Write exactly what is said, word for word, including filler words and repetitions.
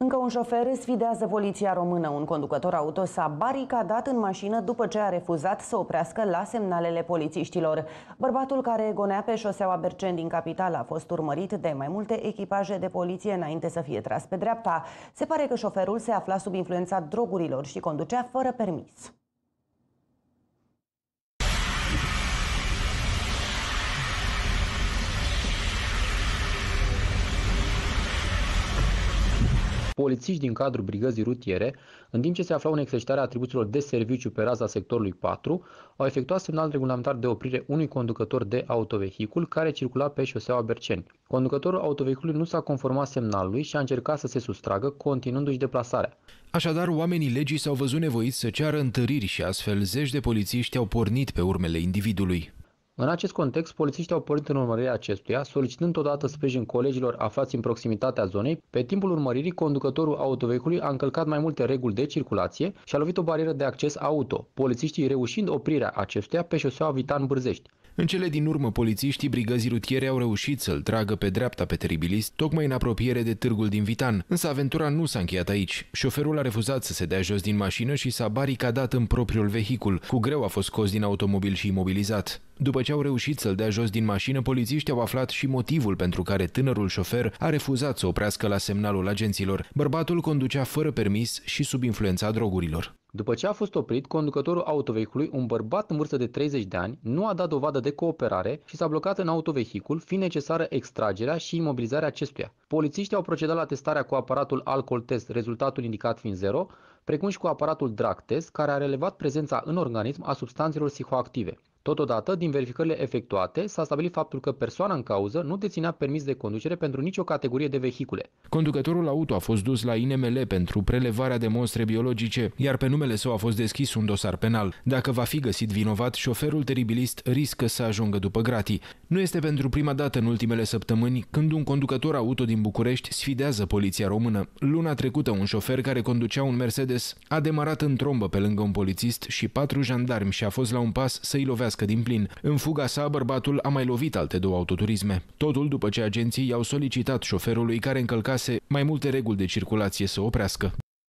Încă un șofer sfidează poliția română. Un conducător auto s-a baricadat în mașină după ce a refuzat să oprească la semnalele polițiștilor. Bărbatul care gonea pe șoseaua Berceni din capitală a fost urmărit de mai multe echipaje de poliție înainte să fie tras pe dreapta. Se pare că șoferul se afla sub influența drogurilor și conducea fără permis. Polițiști din cadrul brigăzii rutiere, în timp ce se aflau în exercitarea atribuțiilor de serviciu pe raza sectorului patru, au efectuat semnal regulamentar de oprire unui conducător de autovehicul care circula pe șoseaua Berceni. Conducătorul autovehiculului nu s-a conformat semnalului și a încercat să se sustragă, continuându-și deplasarea. Așadar, oamenii legii s-au văzut nevoiți să ceară întăriri și astfel zeci de polițiști au pornit pe urmele individului. În acest context, polițiștii au pornit în urmărirea acestuia, solicitând totodată sprijin colegilor aflați în proximitatea zonei. Pe timpul urmăririi, conducătorul autovehiculului a încălcat mai multe reguli de circulație și a lovit o barieră de acces auto, polițiștii reușind oprirea acestuia pe șoseaua Vitan-Bârzești. În cele din urmă, polițiștii brigăzii rutiere au reușit să-l tragă pe dreapta pe teribilist, tocmai în apropiere de târgul din Vitan. Însă aventura nu s-a încheiat aici. Șoferul a refuzat să se dea jos din mașină și s-a baricadat în propriul vehicul. Cu greu a fost scos din automobil și imobilizat. După ce au reușit să-l dea jos din mașină, polițiștii au aflat și motivul pentru care tânărul șofer a refuzat să oprească la semnalul agenților. Bărbatul conducea fără permis și sub influența drogurilor. După ce a fost oprit, conducătorul autovehiculului, un bărbat în vârstă de treizeci de ani, nu a dat dovadă de cooperare și s-a blocat în autovehicul, fiind necesară extragerea și imobilizarea acestuia. Polițiștii au procedat la testarea cu aparatul alcool test, rezultatul indicat fiind zero, precum și cu aparatul drug test, care a relevat prezența în organism a substanțelor psihoactive. Totodată, din verificările efectuate, s-a stabilit faptul că persoana în cauză nu deținea permis de conducere pentru nicio categorie de vehicule. Conducătorul auto a fost dus la I N M L pentru prelevarea de monstre biologice, iar pe numele său a fost deschis un dosar penal. Dacă va fi găsit vinovat, șoferul teribilist riscă să ajungă după gratii. Nu este pentru prima dată în ultimele săptămâni când un conducător auto din București sfidează poliția română. Luna trecută, un șofer care conducea un Mercedes a demarat în trombă pe lângă un polițist și patru jandarmi și a fost la un pas să-i lovească din plin. În fuga sa, bărbatul a mai lovit alte două autoturisme. Totul după ce agenții i-au solicitat șoferului care încălcase mai multe reguli de circulație să oprească.